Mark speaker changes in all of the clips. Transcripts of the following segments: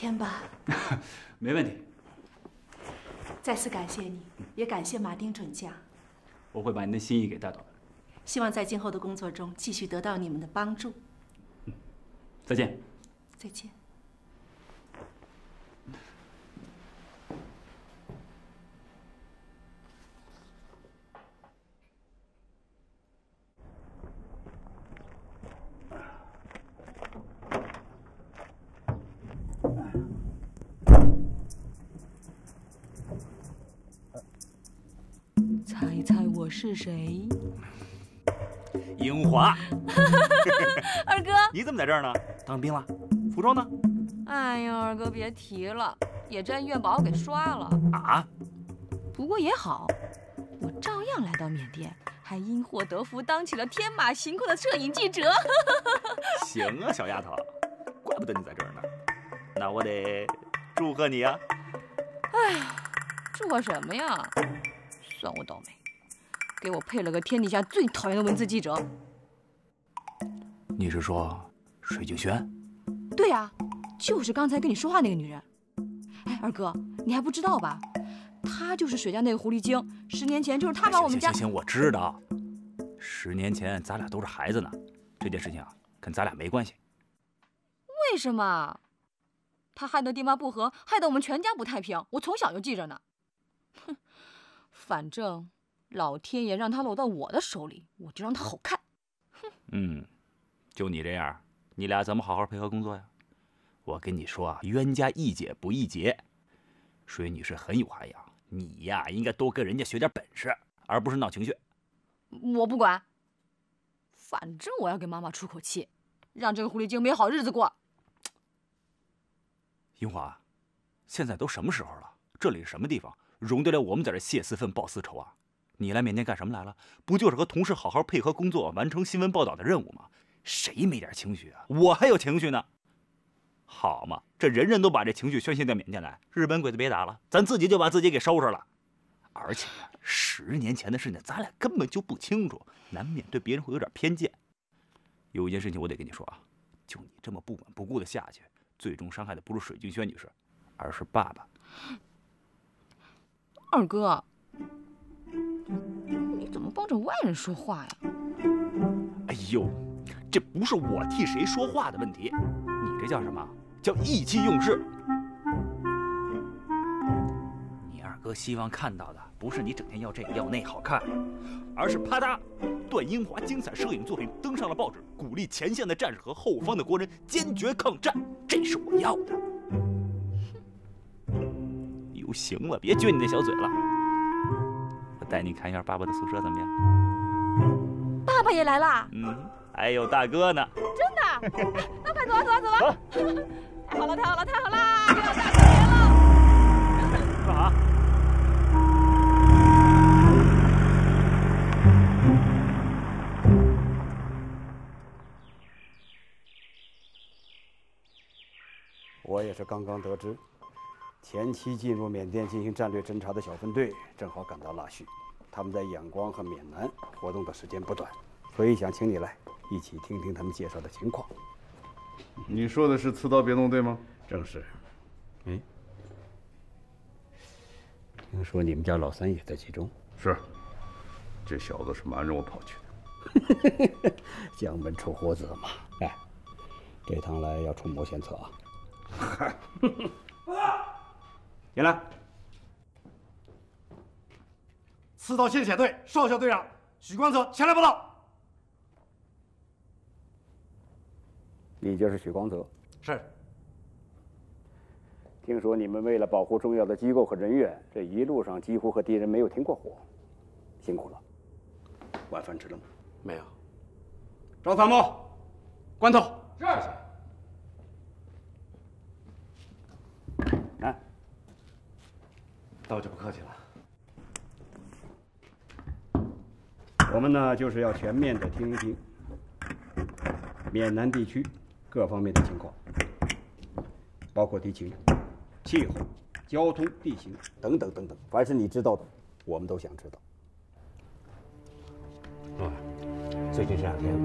Speaker 1: 天吧。
Speaker 2: 没问题。
Speaker 1: 再次感谢你，也感谢马丁准将。
Speaker 2: 我会把您的心意给带到的。
Speaker 1: 希望在今后的工作中继续得到你们的帮助。
Speaker 2: 再见。
Speaker 1: 再见。
Speaker 3: 猜一猜我是谁？
Speaker 4: 樱华。
Speaker 3: 二哥，
Speaker 4: 你怎么在这儿呢？当兵了？服装呢？
Speaker 3: 哎呀，二哥别提了，野战医院把我给刷了
Speaker 4: 啊！
Speaker 3: 不过也好，我照样来到缅甸，还因祸得福，当起了天马行空的摄影记者。
Speaker 4: 行啊，小丫头，怪不得你在这儿呢。那我得祝贺你啊！
Speaker 3: 哎呀，祝贺什么呀？算我倒霉，给我配了个天底下最讨厌的文字记者。
Speaker 4: 你是说水静轩？
Speaker 3: 对呀，就是刚才跟你说话那个女人。哎，二哥，你还不知道吧？她就是水家那个狐狸精。10年前就是她把我们家……
Speaker 4: 行，我知道。10年前咱俩都是孩子呢，这件事情啊，跟咱俩没关系。
Speaker 3: 为什么？她害得爹妈不和，害得我们全家不太平，我从小就记着呢。哼，反正老天爷让她落到我的手里，我就让她好看。哼。
Speaker 4: 就你这样，你俩怎么好好配合工作呀？我跟你说啊，冤家宜解不宜结。水女士很有涵养，你呀应该多跟人家学点本事，而不是闹情绪。
Speaker 3: 我不管，反正我要给妈妈出口气，让这个狐狸精没好日子过。
Speaker 4: 樱华，现在都什么时候了？这里是什么地方，容得了我们在这泄私愤、报私仇啊？你来缅甸干什么来了？不就是和同事好好配合工作，完成新闻报道的任务吗？谁没点情绪啊？我还有情绪呢。好嘛，这人人都把这情绪宣泄到缅甸来，日本鬼子别打了，咱自己就把自己给收拾了。而且10年前的事情，咱俩根本就不清楚，难免对别人会有点偏见。有一件事情我得跟你说啊，就你这么不管不顾的下去，最终伤害的不是水静轩女士，而是爸爸。
Speaker 3: 二哥，你怎么帮着外人说话呀？
Speaker 4: 哎呦，这不是我替谁说话的问题，你这叫什么？叫意气用事。你二哥希望看到的不是你整天要这要那好看，而是啪嗒，段英华精彩摄影作品登上了报纸，鼓励前线的战士和后方的国人坚决抗战，这是我要的。又行了，别撅你那小嘴了。我带你看一下爸爸的宿舍怎么样？
Speaker 3: 爸爸也来啦？
Speaker 4: 还有大哥呢。
Speaker 3: 真的？那快走啊，走啊，走啊！太好了，太好了，太好啦！又要大过年了。
Speaker 4: 干啥？
Speaker 5: 我也是刚刚得知，前期进入缅甸进行战略侦察的小分队正好赶到腊戌，他们在仰光和缅南活动的时间不短，所以想请你来一起听听他们介绍的情况。
Speaker 6: 你说的是刺刀别动队吗？
Speaker 5: 正是。听说你们家老三也在其中。
Speaker 6: 是，这小子是瞒着我跑去的。
Speaker 5: 将门出虎子嘛。哎，这趟来要出谋献策啊。
Speaker 7: 进来。刺刀献血队少校队长许光泽前来报道。
Speaker 5: 你就是许光泽？
Speaker 7: 是。
Speaker 5: 听说你们为了保护重要的机构和人员，这一路上几乎和敌人没有停过火，辛苦了。晚饭吃了吗？
Speaker 7: 没有。张参谋，关头。是。来，道就不客气了。
Speaker 5: 我们呢，就是要全面的听一听缅南地区各方面的情况，包括敌情、气候、交通、地形等等等等，凡是你知道的，我们都想知道。
Speaker 7: 最近这2天，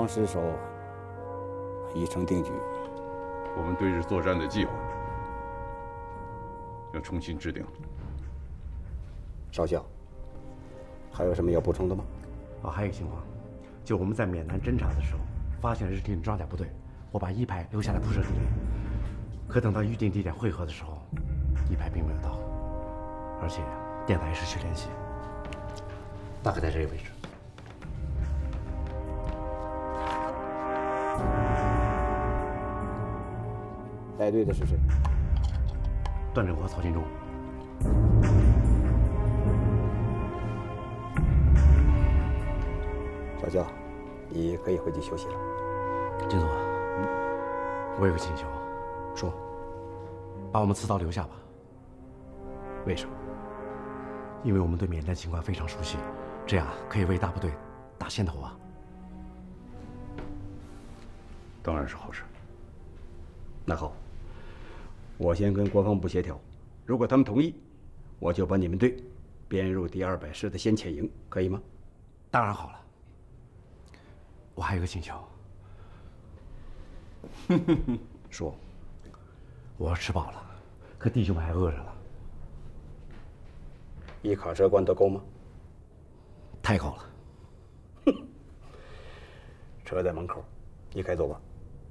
Speaker 5: 失守已成定局。
Speaker 6: 我们对日作战的计划要重新制定。
Speaker 5: 少校，还有什么要补充的吗？
Speaker 7: 还有一个情况，就我们在缅南侦察的时候，发现日军装甲部队，我把1排留下来铺设地雷，可等到预定地点汇合的时候，1排并没有到，而且电台失去联系，大概在这个位置。
Speaker 5: 带队的是谁？
Speaker 7: 段正和、曹金忠。
Speaker 5: 少校，你可以回去休息了。
Speaker 7: 金总，我有个请求，
Speaker 5: 说，
Speaker 7: 把我们刺刀留下吧。为什么？因为我们对缅甸情况非常熟悉，这样可以为大部队打先头啊。
Speaker 6: 当然是好事。
Speaker 5: 那好，我先跟国防部协调，如果他们同意，我就把你们队编入第200师的先遣营，可以吗？
Speaker 7: 当然好了。我还有个请求。
Speaker 5: 说，
Speaker 7: 我吃饱了，可弟兄们还饿着了。
Speaker 5: 1卡车罐头够吗？
Speaker 7: 太够了。
Speaker 5: 车在门口，你开走吧。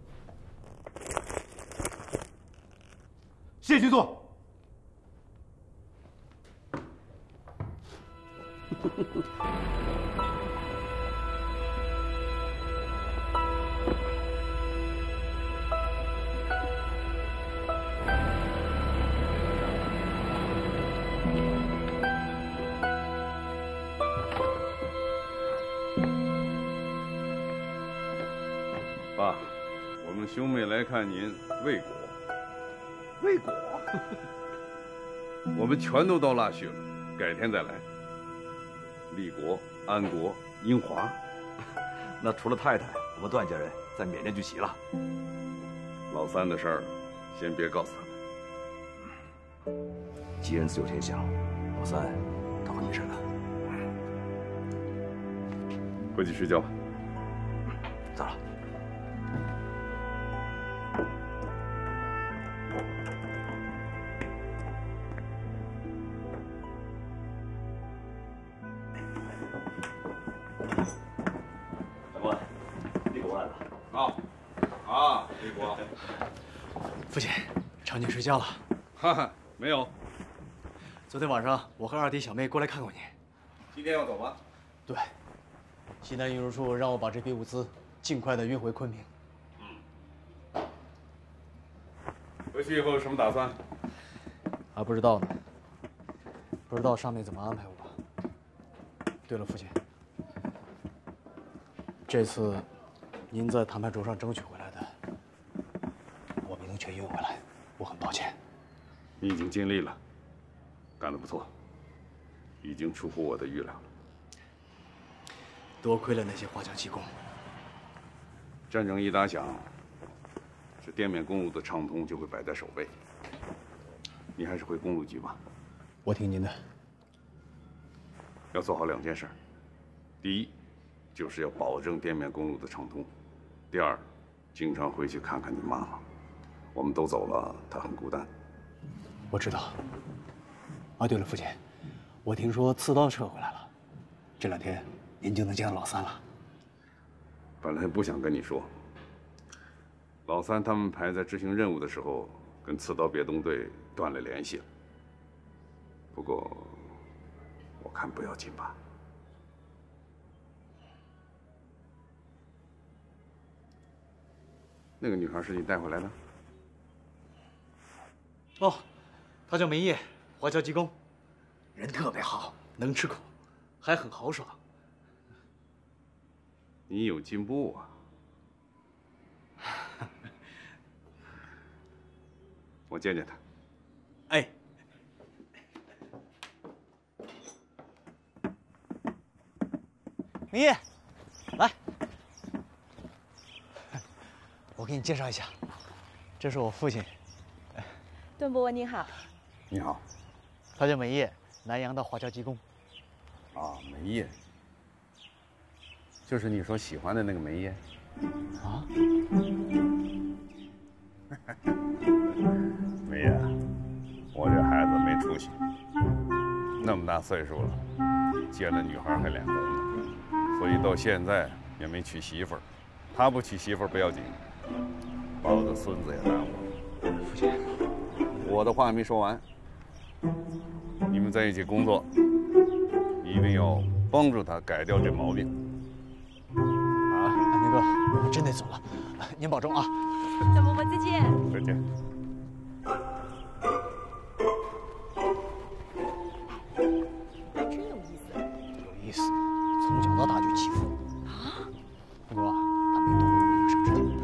Speaker 7: 谢局座。
Speaker 6: 爸，我们兄妹来看您未果。未果，我们全都到腊戌了，改天再来。立国、安国、英华，
Speaker 4: 那除了太太，我们段家人在缅甸就齐了。
Speaker 6: 老三的事儿，先别告诉他们。
Speaker 4: 吉人自有天相，老三他会没事的。
Speaker 6: 回去睡觉吧。
Speaker 4: 走了。长官，立国案了。立国。
Speaker 8: 父亲，常你睡觉了。
Speaker 6: 哈哈，没有。
Speaker 8: 昨天晚上我和二弟小妹过来看过你。
Speaker 6: 今天要走吗？
Speaker 8: 对。西南运输处让我把这批物资尽快的运回昆明。
Speaker 6: 回去以后有什么打算？
Speaker 8: 还不知道呢。不知道上面怎么安排我。对了，父亲，这次您在谈判桌上争取回来的，我没能全运回来，我很抱歉。
Speaker 6: 你已经尽力了，干得不错，已经出乎我的预料了。
Speaker 8: 多亏了那些花椒技工。
Speaker 6: 战争一打响，这滇缅公路的畅通就会摆在首位。你还是回公路局吧。
Speaker 8: 我听您的。
Speaker 6: 要做好2件事：第一，就是要保证滇缅公路的畅通；第二，经常回去看看你妈妈。我们都走了，她很孤单。
Speaker 8: 我知道。啊，对了，父亲，我听说刺刀撤回来了，这2天您就能见到老三了。
Speaker 6: 本来不想跟你说，老三他们排在执行任务的时候，跟刺刀别动队断了联系了。不过，我看不要紧吧。那个女孩是你带回来的？
Speaker 8: 哦，她叫梅叶，花椒技工，人特别好，能吃苦，还很豪爽。
Speaker 6: 你有进步啊！我见见她。
Speaker 8: 哎，梅叶，来，我给你介绍一下，这是我父亲。
Speaker 9: 段博文您好。
Speaker 6: 你好。
Speaker 8: 他叫梅叶，南阳的花椒技工。
Speaker 6: 啊，梅叶。就是你说喜欢的那个梅叶。
Speaker 8: 啊？
Speaker 6: 梅爷，我这孩子没出息，那么大岁数了，见了女孩还脸红呢，所以到现在也没娶媳妇儿。他不娶媳妇儿不要紧，把我的孙子也耽误了。
Speaker 8: 父亲，
Speaker 6: 我的话还没说完，你们在一起工作，一定要帮助他改掉这毛病。
Speaker 8: 啊，那个，我们真得走了，您保重啊。
Speaker 9: 段伯伯再见。
Speaker 6: 再见。
Speaker 9: 还真有意思。
Speaker 8: 有意思，从小到大就欺负我。啊？不过他没动过我一手指头。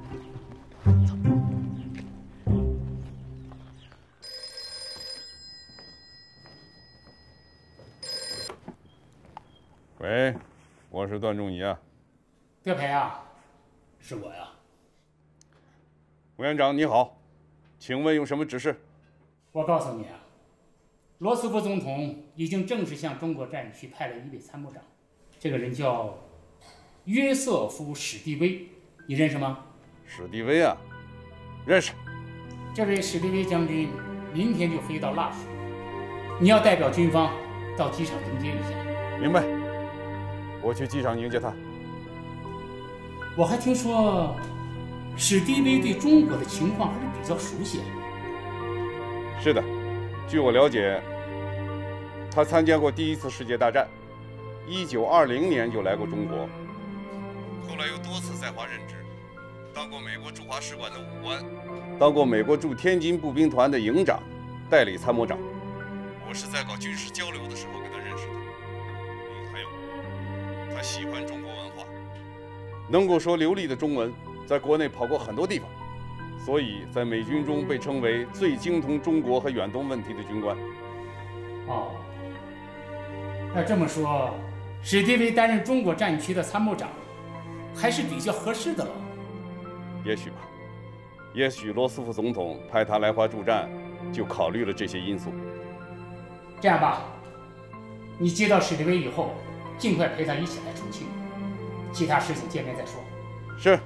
Speaker 6: 喂，我是段仲仪啊。
Speaker 10: 德培啊，是我呀。
Speaker 6: 委员长你好，请问有什么指示？
Speaker 10: 我告诉你啊，罗斯福总统已经正式向中国战区派了一位参谋长，这个人叫约瑟夫·史蒂威，你认识吗？
Speaker 6: 史蒂威啊，认识。
Speaker 10: 这位史蒂威将军明天就飞到腊戌，你要代表军方到机场迎接一下。
Speaker 6: 明白，我去机场迎接他。
Speaker 10: 我还听说，史蒂威对中国的情况还是比较熟悉。
Speaker 6: 是的，据我了解，他参加过第一次世界大战，1920年就来过中国，后来又多次在华任职，当过美国驻华使馆的武官，当过美国驻天津步兵团的营长、代理参谋长。我是在搞军事交流的时候跟他认识的。还有，他喜欢中国文化，能够说流利的中文，在国内跑过很多地方，所以在美军中被称为最精通中国和远东问题的军官。
Speaker 10: 哦，要这么说，史蒂威担任中国战区的参谋长，还是比较合适的了。
Speaker 6: 也许吧，也许罗斯福总统派他来华助战，就考虑了这些因素。
Speaker 10: 这样吧，你接到史蒂威以后，尽快陪他一起来重庆，其他事情见面再说。
Speaker 6: 是。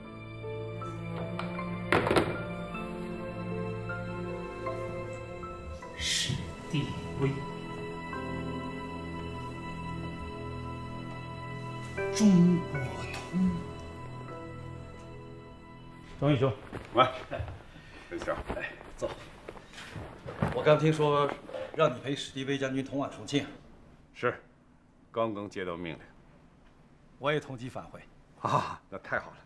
Speaker 10: 史蒂威，中国通。
Speaker 4: 张义兄，
Speaker 6: 来，分享。
Speaker 11: 哎，走。我刚听说让你陪史蒂威将军同往重庆。
Speaker 6: 是，刚刚接到命令。
Speaker 11: 我也同机返回。
Speaker 6: 啊，那太好了。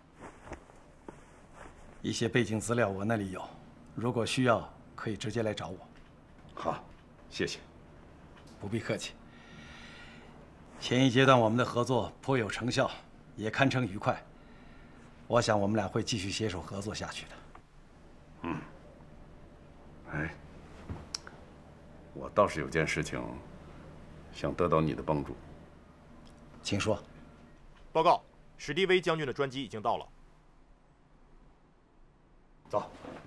Speaker 11: 一些背景资料我那里有，如果需要可以直接来找我。
Speaker 6: 好，谢谢。
Speaker 11: 不必客气。前一阶段我们的合作颇有成效，也堪称愉快。我想我们俩会继续携手合作下去的。
Speaker 6: 嗯。哎，我倒是有件事情想得到你的帮助。
Speaker 11: 请说。
Speaker 12: 报告，史蒂威将军的专机已经到了。
Speaker 6: 走。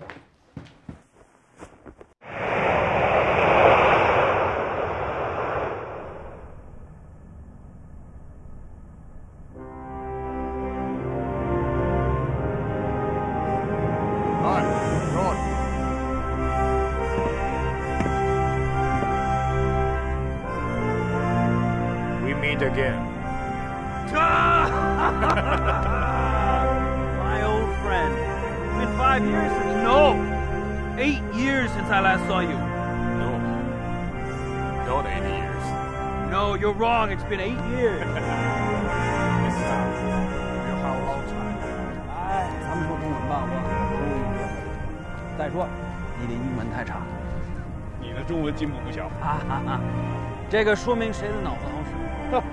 Speaker 12: Again.
Speaker 13: My old friend. It's been 5 years since... No! 8 years since I last saw you.
Speaker 12: No. Not 80 years.
Speaker 13: No, you're wrong. It's been 8 years.
Speaker 12: This time, we'll have a long time.
Speaker 14: 哎，咱们说中文吧，我终于学会了。再说，你的英文太差。
Speaker 6: 你的中文进步不小。
Speaker 14: 哈哈哈，这个说明谁的脑子好使。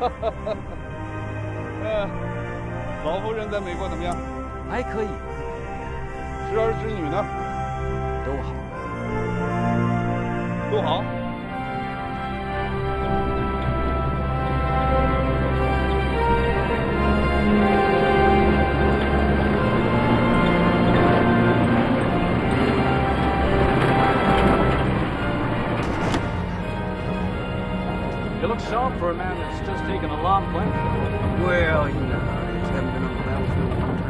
Speaker 6: 老夫人在美国怎么样？
Speaker 14: 还可以。
Speaker 6: 侄儿侄女呢？
Speaker 14: 都好。
Speaker 6: 都好。
Speaker 13: You look sharp for a man that's just taken a long plane.
Speaker 14: Well, you know, I just haven't been on the battlefield in a long time.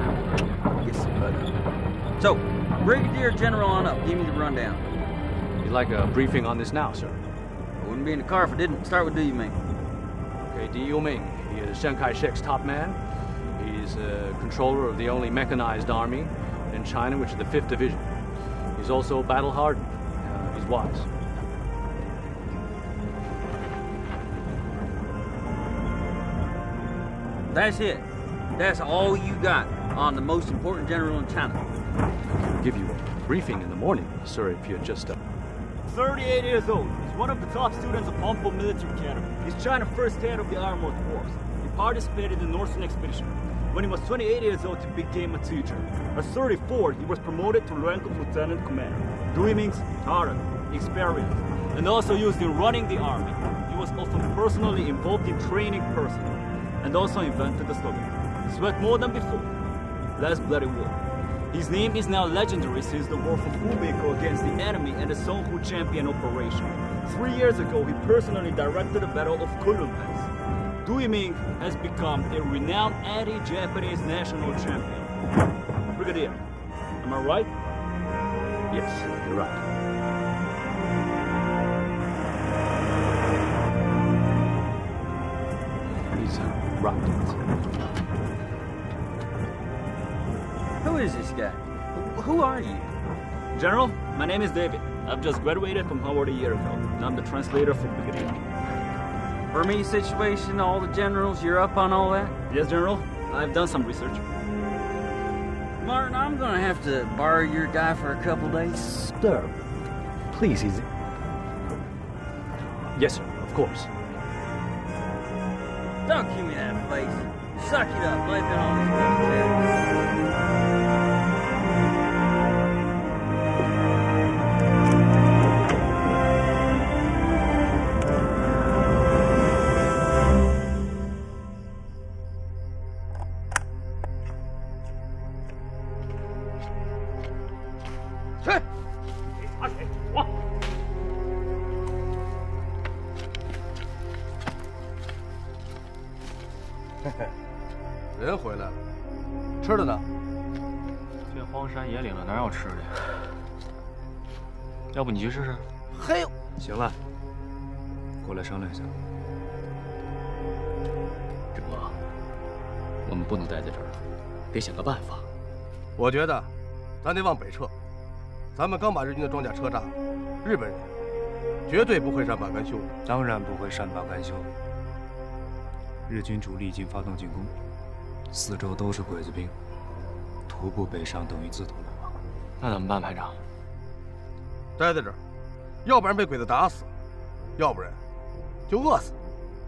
Speaker 15: So, Brigadier General on up. Give me the rundown.
Speaker 16: You'd like a briefing on this now, sir?
Speaker 15: I wouldn't be in the car if I didn't. Start with Du Yuming.
Speaker 16: Okay, Du Yuming. He is Chiang Kai-shek's top man. He's controller of the only mechanized army in China, which is the 5th Division. He's also battle-hardened. He's wise.
Speaker 15: That's it. That's all you got on the most important general in China.
Speaker 16: I can give you a briefing in the morning, sir, if you're just
Speaker 17: 38 years old. He's one of the top students of Pampo Military Academy. He's China's first head of the Armored Force. He participated in the Northern Expedition. When he was 28 years old, he became a teacher. At 34, he was promoted to rank of lieutenant commander. Du Yuming's talent, experience, and also used in running the army. He was often personally involved in training personnel, and also invented the slogan, "Sweat more than before, less bloody war." His name is now legendary since the war for Hubei against the enemy and the Songhu Champion Operation. 3 years ago, he personally directed the Battle of Kunlun Pass. Du Yuming has become a renowned anti-Japanese national champion. Brigadier, am I right?
Speaker 16: Yes, you're right. He's right.
Speaker 15: Who is this guy? Who are you?
Speaker 17: General, my name is David. I've just graduated from Howard a year ago, and I'm the translator for Brigadier.
Speaker 15: Burmese situation, all the generals, you're up on all that?
Speaker 17: Yes, General. I've done some research.
Speaker 15: Martin, I'm gonna have to borrow your guy for a couple days.
Speaker 16: Sir, please, he's... Yes, sir, of course.
Speaker 15: Don't give me that face. Suck it up, life in all these military.
Speaker 18: 人回来了，吃的呢？
Speaker 19: 这荒山野岭的哪有吃的呀？要不你去试试？
Speaker 18: 嘿，
Speaker 19: 行了，过来商量一下。志国，我们不能待在这儿了，得想个办法。
Speaker 18: 我觉得，咱得往北撤。咱们刚把日军的装甲车炸了，日本人绝对不会善罢甘休。
Speaker 19: 当然不会善罢甘休。日军主力已经发动进攻，四周都是鬼子兵，徒步北上等于自投罗网。那怎么办，排长？
Speaker 18: 待在这儿，要不然被鬼子打死，要不然就饿死。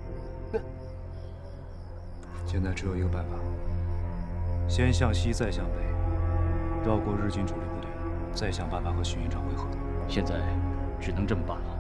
Speaker 19: 现在只有一个办法：先向西，再向北，绕过日军主力部队，再想办法和许营长会合。
Speaker 2: 现在只能这么办了。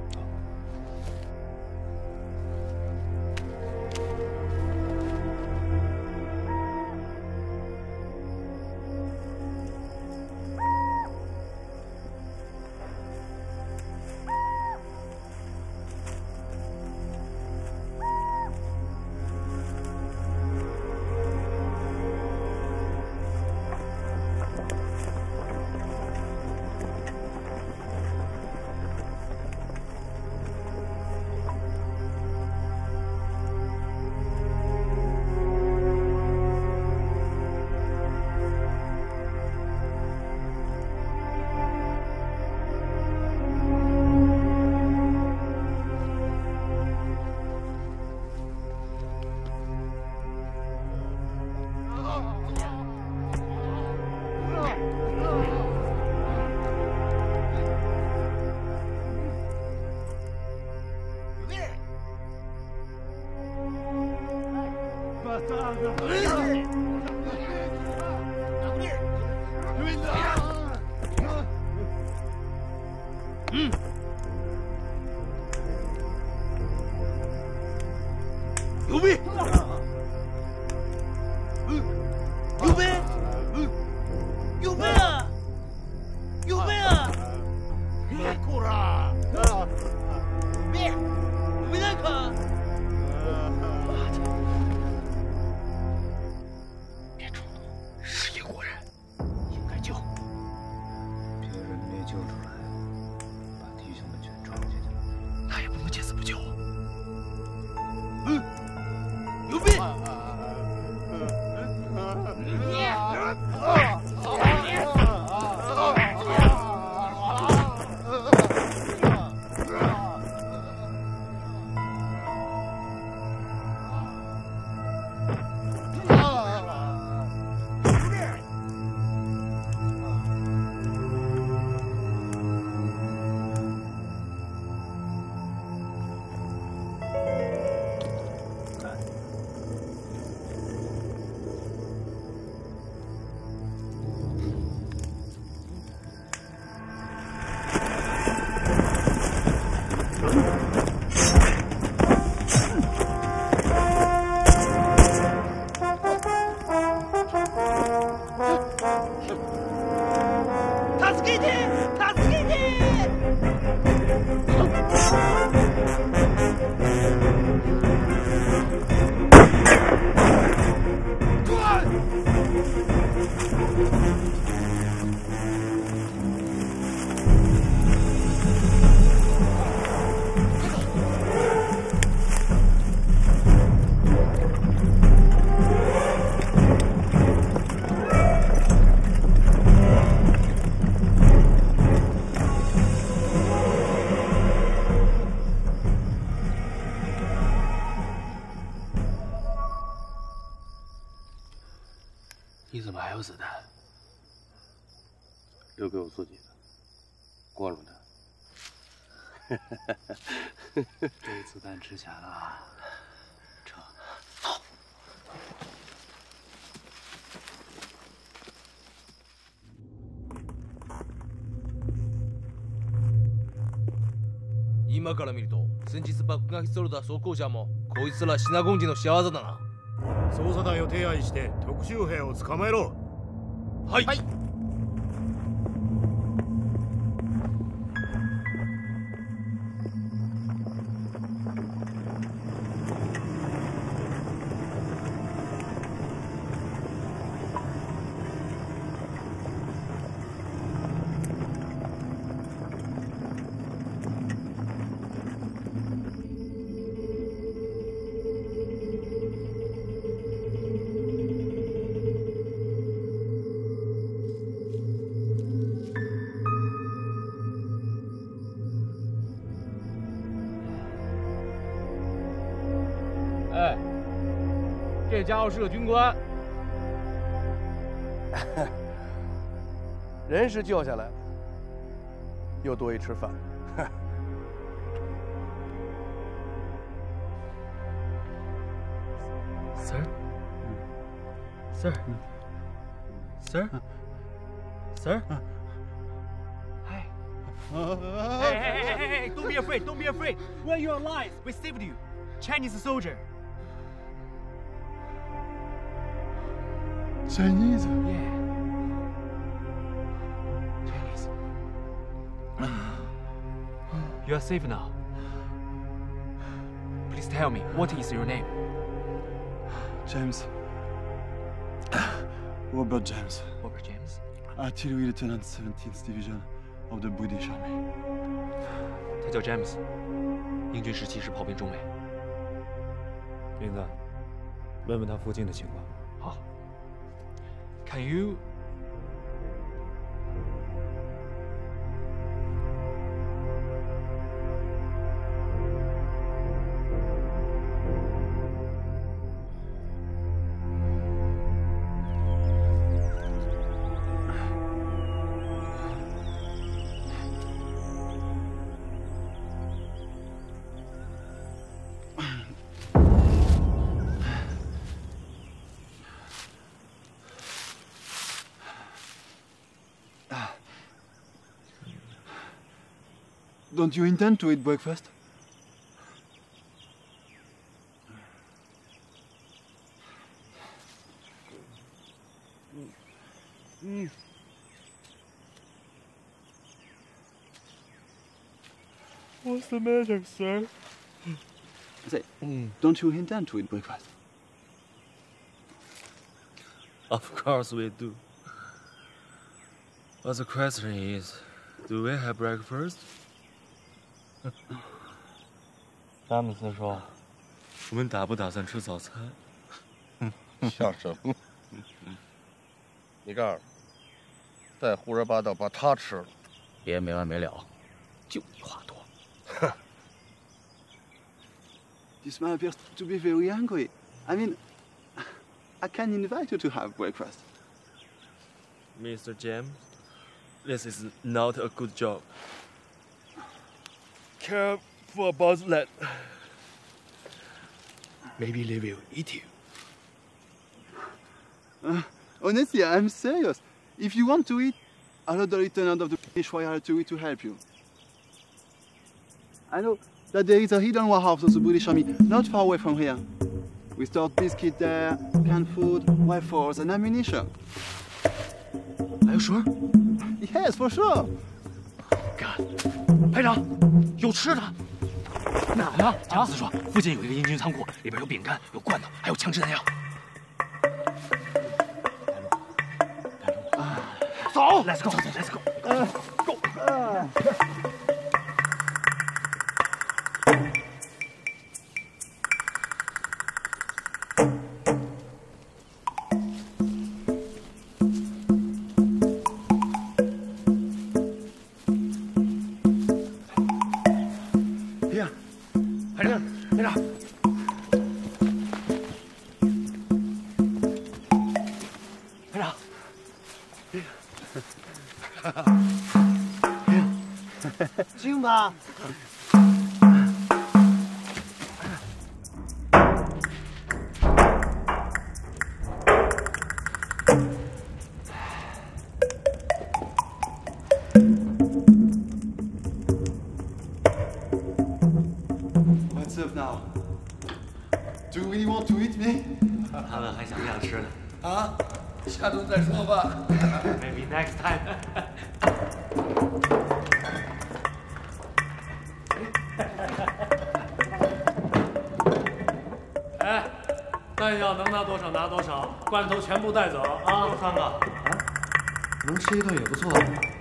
Speaker 18: 牛逼！牛逼！牛逼啊！牛逼啊！别哭了！别，没人看。
Speaker 19: 别冲动，是一国人，应该救。 救出来，把弟兄们全装进去了。
Speaker 18: 那也不能见死不救啊！牛逼！ 你怎么还有子弹？留给我自己的，光荣的。
Speaker 19: 这子弹值钱了，撤。
Speaker 18: 走。
Speaker 20: 今から見ると、先日爆撃された装甲車もこいつらシナゴン人の仕業だな。
Speaker 12: 捜査隊を手配して特殊兵を捕まえろ。はい。はい。
Speaker 20: 哎，这家伙是个军官。
Speaker 18: 人是救下来了，又多一吃饭。
Speaker 20: Sir, sir, sir, sir. Hi.
Speaker 17: Hey! Don't be afraid! Don't be afraid! We're your allies. We saved you. Chinese soldier.
Speaker 12: Chinese?
Speaker 17: Yeah. Chinese. You are safe now. Please tell me, what is your name?
Speaker 12: James. Robert James.
Speaker 17: Robert James.
Speaker 12: Artillery Lieutenant 17th Division of the British Army.
Speaker 17: 他叫 James， 英军时期是炮兵中尉。
Speaker 19: 林子，问问他附近的情况。
Speaker 17: 好。Can you?
Speaker 12: Don't you intend to eat breakfast?
Speaker 19: What's the matter, sir?
Speaker 12: Say, don't you intend to eat breakfast?
Speaker 20: Of course we do. But the question is, Do we have breakfast？
Speaker 19: 詹姆斯说：“我们打不打算吃早餐？”
Speaker 18: 想什么？你告诉他，再胡说八道把他吃了，
Speaker 2: 别没完没了，就你话多。
Speaker 18: 哼。
Speaker 21: This man appears to be very hungry. I mean, I can invite you to have breakfast.
Speaker 20: Mr. James, this is not a good job. Careful about that. Maybe they will eat you.
Speaker 21: Honestly, I'm serious. If you want to eat, allow the lieutenant of the British Royal Artillery to help you. I know that there is a hidden warehouse of the British Army not far away from here. We stored biscuits there, canned food, rifles, and ammunition.
Speaker 2: Are you sure?
Speaker 21: Yes, for sure.
Speaker 2: God. 排长，有吃的。哪呢？詹姆斯说，附近有一个英军仓库，里边有饼干、有罐头，还有枪支弹药。走 ，Let's go，Let's go，Go。
Speaker 18: 金吧。
Speaker 21: What's up now? Do you really want to eat me?
Speaker 2: 他们还想不想吃呢？
Speaker 18: 啊，下顿再说吧。
Speaker 2: Maybe next time.
Speaker 22: 哎，弹药能拿多少拿多少，罐头全部带走啊！
Speaker 7: 3个，能吃一顿也不错。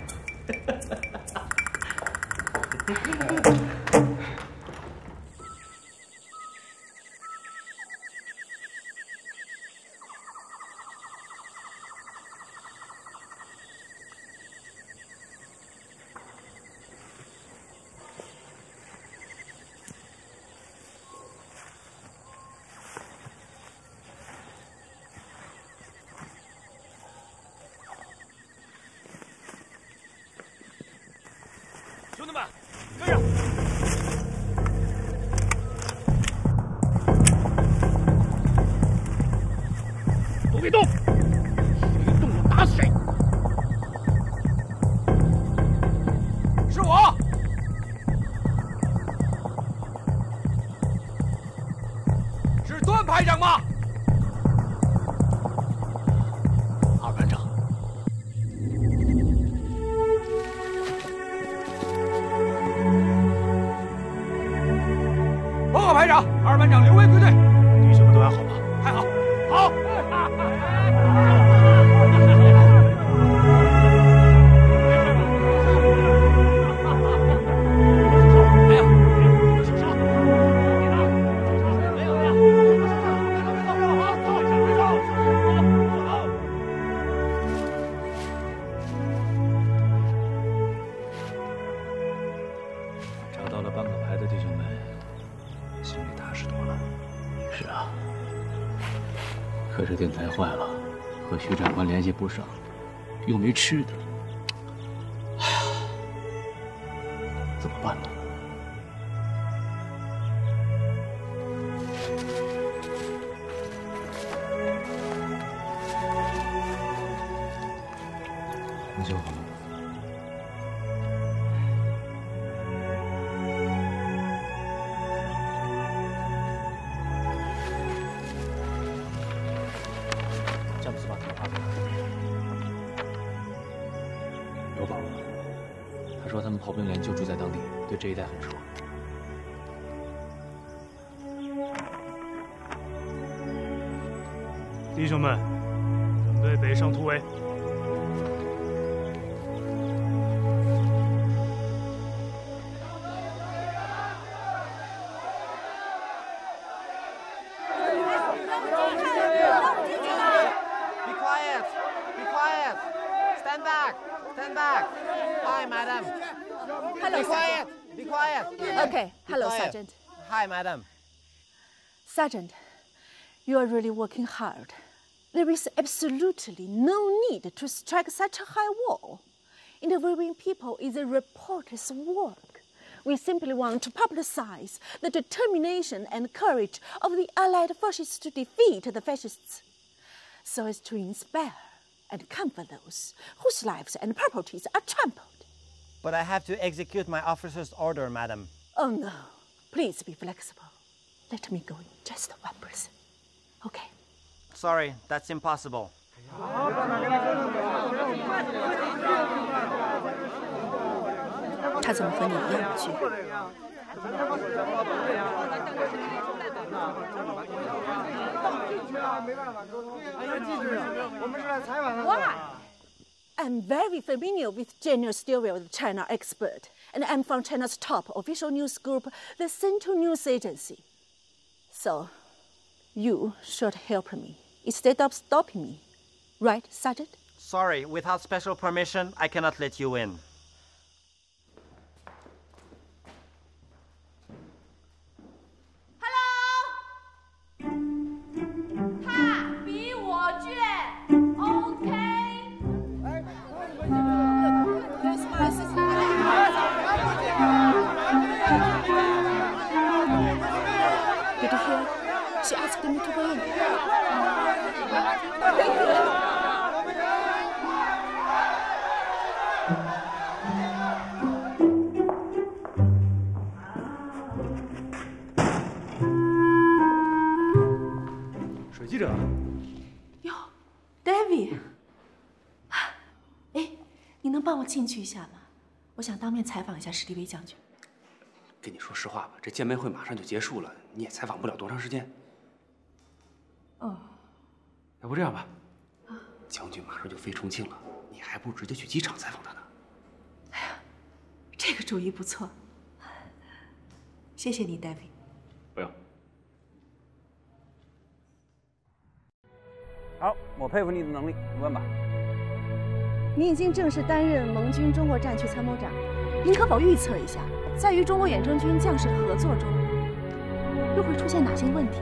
Speaker 22: 兄弟们，跟上！都别动，谁动我打死谁！是我。是段排长吗？
Speaker 2: 二班长。
Speaker 22: 报告排长，二班长刘威归队。
Speaker 2: 弟兄们都还好吗？
Speaker 22: 还好，好。
Speaker 2: 找到了半个排的弟兄们，心里踏实多了。是啊，可是电台坏了，和徐长官联系不上，又没吃的，哎呀，怎么办呢？
Speaker 19: 能修好吗？
Speaker 2: 詹姆斯把电话给他，有把握。他说他们炮兵连就住在当地，对这一带很熟。
Speaker 22: 弟兄们，准备北上突围。
Speaker 1: Hello,
Speaker 3: Be quiet.
Speaker 1: Sergeant.
Speaker 3: Be quiet.
Speaker 1: Okay. Hello,
Speaker 3: quiet.
Speaker 1: Sergeant.
Speaker 3: Hi, madam.
Speaker 1: Sergeant, you are really working hard. There is absolutely no need to strike such a high wall. Interviewing people is a reporter's work. We simply want to publicize the determination and courage of the Allied forces to defeat the fascists, so as to inspire and comfort those whose lives and properties are trampled.
Speaker 3: But I have to execute my officer's order, madam.
Speaker 1: Oh no, please be flexible. Let me go in just one person. Okay.
Speaker 3: Sorry, that's impossible.
Speaker 1: 他怎么和你一样倔？ Why? I'm very familiar with General Stilwell, the China expert, and I'm from China's top official news group, the Central News Agency. So, you should help me instead of stopping me. Right, Sergeant?
Speaker 3: Sorry, without special permission, I cannot let you in.
Speaker 1: Did you hear? She asked me to go in.
Speaker 2: 水记者。
Speaker 1: 哟 ，David， 哎，你能帮我进去一下吗？我想当面采访一下史迪威将军。
Speaker 4: 跟你说实话吧，这见面会马上就结束了，你也采访不了多长时间。
Speaker 1: 哦，
Speaker 4: 要不这样吧，将军马上就飞重庆了，你还不如直接去机场采访他呢。
Speaker 1: 哎呀，这个主意不错，谢谢你 ，David。
Speaker 4: 不用。
Speaker 14: 好，我佩服你的能力，你问吧。
Speaker 1: 你已经正式担任盟军中国战区参谋长，您可否预测一下？ 在与中国远征军将士合作中，又会出现哪些问题？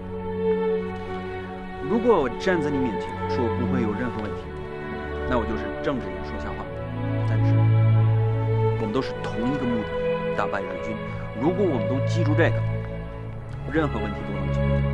Speaker 14: 如果我站在你面前说不会有任何问题，那我就是睁着眼说瞎话。但是我们都是同一个目的，打败日军。如果我们都记住这个，任何问题都能解决。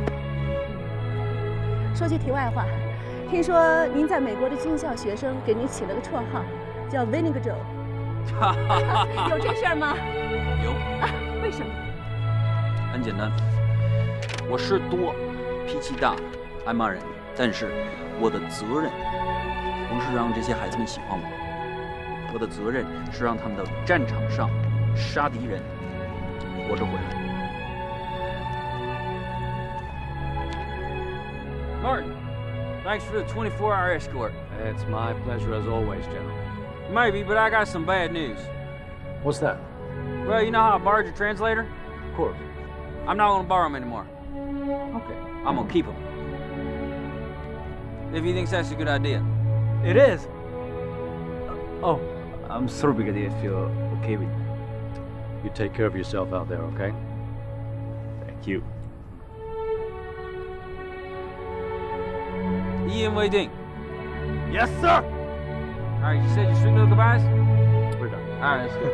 Speaker 1: 说句题外话，听说您在美国的军校学生给您起了个绰号，叫 Vinegar Joe。有这事儿吗？
Speaker 14: 有
Speaker 1: 啊？为什么？
Speaker 14: 很简单，我事多，脾气大，爱骂人，但是我的责任不是让这些孩子们喜欢我，我的责任是让他们到战场上杀敌人，活着回来。
Speaker 15: Martin, thanks for the 24-hour escort.
Speaker 16: It's my pleasure as always, General.
Speaker 15: Maybe, but I got some bad news.
Speaker 16: What's that?
Speaker 15: Well, you know how I borrowed your translator?
Speaker 16: Of course.
Speaker 15: I'm not going to borrow him anymore.
Speaker 16: Okay.
Speaker 15: I'm going to keep him. If he thinks that's a good idea.
Speaker 2: It is. Oh, I'm sorry, Brigadier, if you're okay with it.
Speaker 16: You take care of yourself out there, okay?
Speaker 2: Thank you.
Speaker 15: 一言为定.
Speaker 2: Yes, sir.
Speaker 15: All right, you said your sweet little goodbyes?
Speaker 2: We're done.
Speaker 15: All right, let's go.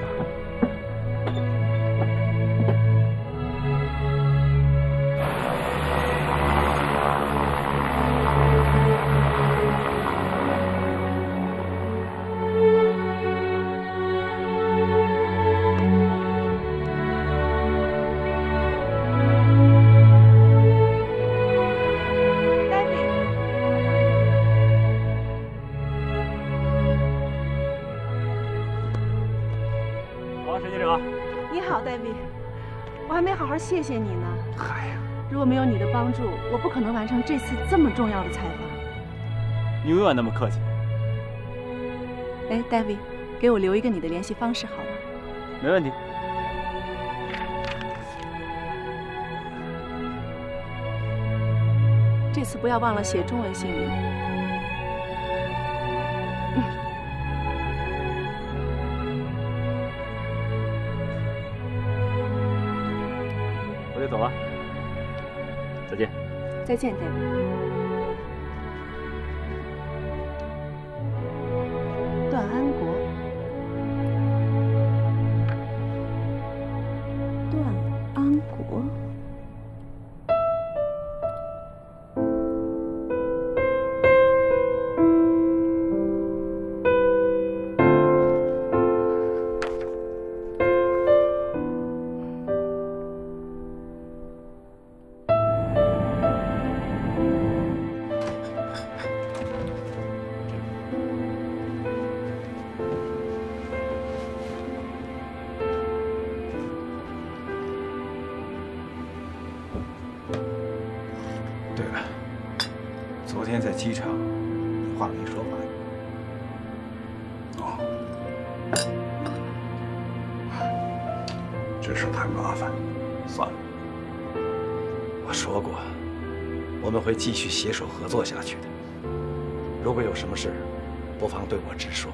Speaker 1: David， 我还没好好谢谢你呢。嗨呀，如果没有你的帮助，我不可能完成这次这么重要的采访。
Speaker 2: 你永远那么客气。
Speaker 1: 哎 ，David， 给我留一个你的联系方式好吗？
Speaker 2: 没问题。
Speaker 1: 这次不要忘了写中文姓名。
Speaker 2: 走啊！再见。
Speaker 1: 再见 ，David。段安国，段安国。
Speaker 11: 对了，昨天在机场，你话没说完。
Speaker 6: 哦，这事太麻烦，算了。
Speaker 11: 我说过，我们会继续携手合作下去的。如果有什么事，不妨对我直说。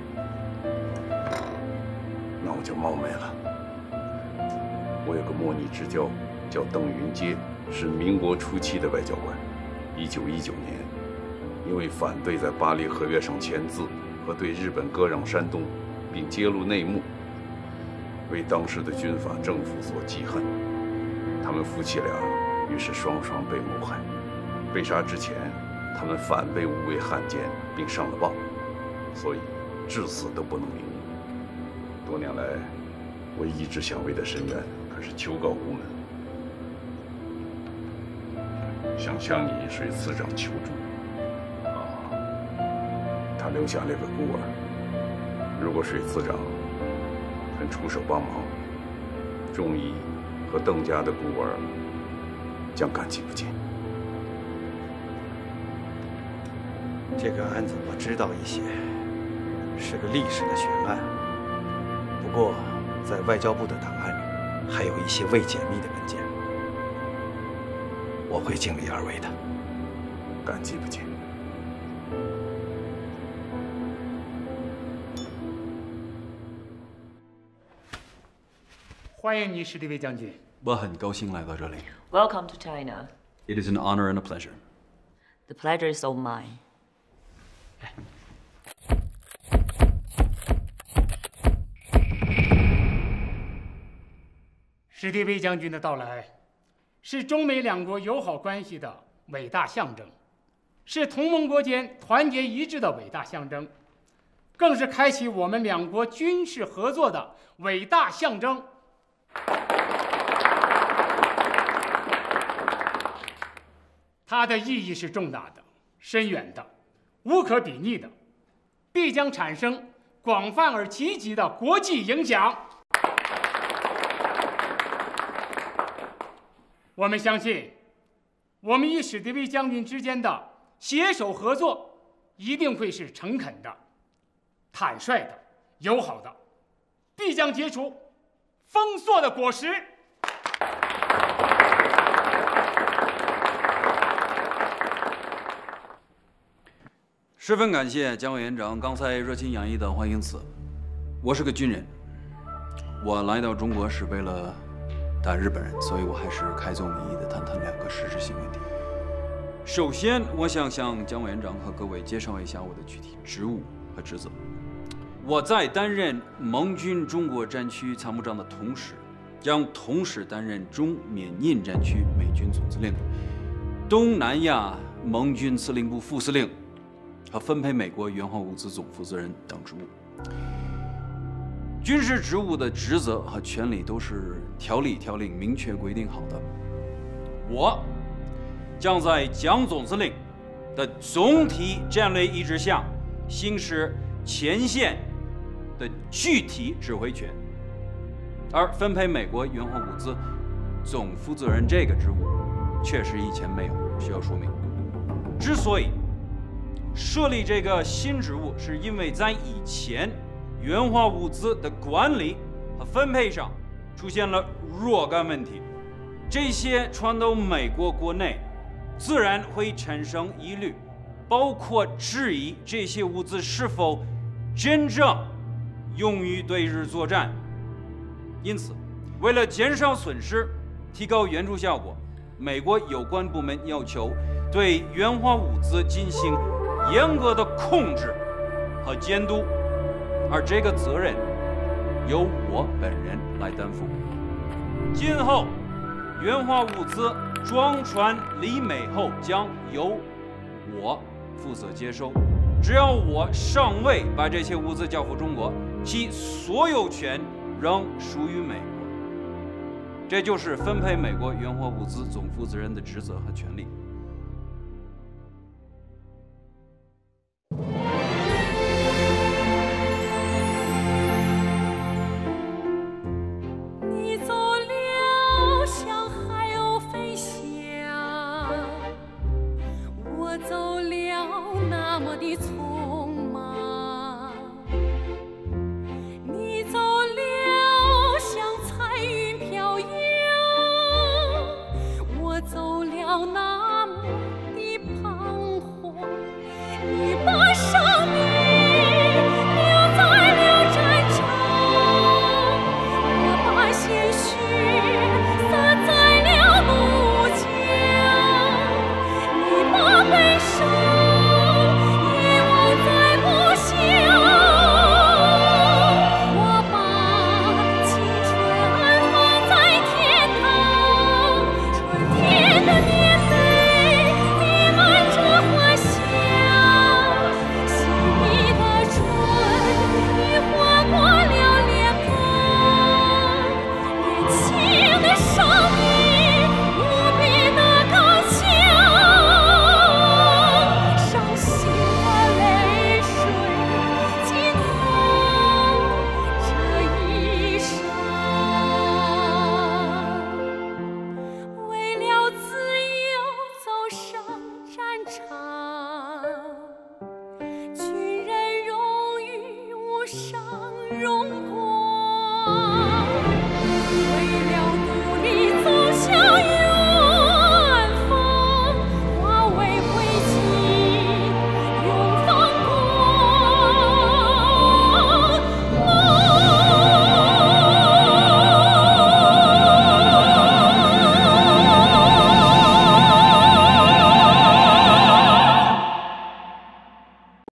Speaker 6: 那我就冒昧了。我有个模拟之交，叫邓云阶，是民国初期的外交官。1919年，因为反对在巴黎合约上签字和对日本割让山东，并揭露内幕，为当时的军阀政府所记恨。他们夫妻俩于是双双被谋害。被杀之前，他们反被误为汉奸，并上了报，所以至死都不能瞑目。多年来，我一直想为他伸冤，可是求告无门。想向你水次长求助。他留下了个孤儿，如果水次长肯出手帮忙，仲仪和邓家的孤儿将感激不尽。
Speaker 11: 这个案子我知道一些，是个历史的悬案。不过，在外交部的档案里，还有一些未解密的文件，我会尽力而为的。
Speaker 6: 感激不尽。
Speaker 10: 欢迎你，史迪威将军。
Speaker 14: 我很高兴来到这里。
Speaker 5: Welcome to China.
Speaker 14: It is an honor and a pleasure.
Speaker 5: The pleasure is all mine.
Speaker 10: 史迪威将军的到来，是中美两国友好关系的伟大象征，是同盟国间团结一致的伟大象征，更是开启我们两国军事合作的伟大象征。它的意义是重大的、深远的、无可比拟的，必将产生广泛而积极的国际影响。我们相信，我们与史迪威将军之间的携手合作一定会是诚恳的、坦率的、友好的，必将结出丰硕的果实。
Speaker 14: 十分感谢姜委员长刚才热情洋溢的欢迎词。我是个军人，我来到中国是为了打日本人，所以我还是开宗明义的谈谈两个实质性问题。首先，我想向姜委员长和各位介绍一下我的具体职务和职责。我在担任盟军中国战区参谋长的同时，将同时担任中缅印战区美军总司令、东南亚盟军司令部副司令和分配美国援华物资总负责人等职务。军事职务的职责和权利都是条令明确规定好的。我将在蒋总司令的总体战略意志下行使前线的具体指挥权，而分配美国援华物资总负责人这个职务确实以前没有，需要说明。之所以设立这个新职务，是因为在以前援华物资的管理和分配上出现了若干问题，这些传到美国国内，自然会产生疑虑，包括质疑这些物资是否真正用于对日作战。因此，为了减少损失， 提高援助效果，美国有关部门要求对援华物资进行严格的控制和监督，而这个责任由我本人来担负。今后，援华物资装船离美后将由我负责接收。只要我尚未把这些物资交付中国，其所有权仍属于美国。这就是分配美国援华物资总负责人的职责和权利。